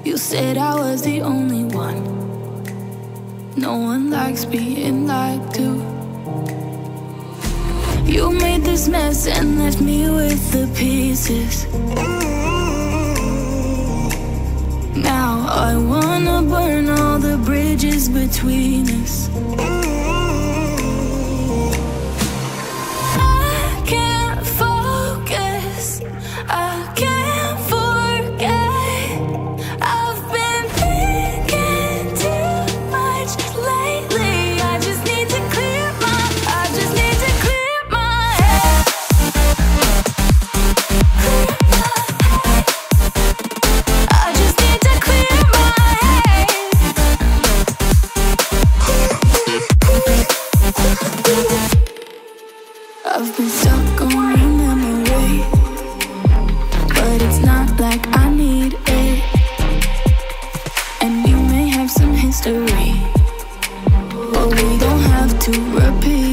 You said I was the only one. No one likes being lied to. You made this mess and left me with the pieces. Now I wanna burn all the bridges between us. I can't focus, I can't forget. I've been thinking too much lately. I just need to clear my head. I just need to clear my head. I've been stuck on your memory, but it's not like I need it. And we may have some history, but we don't have to repeat.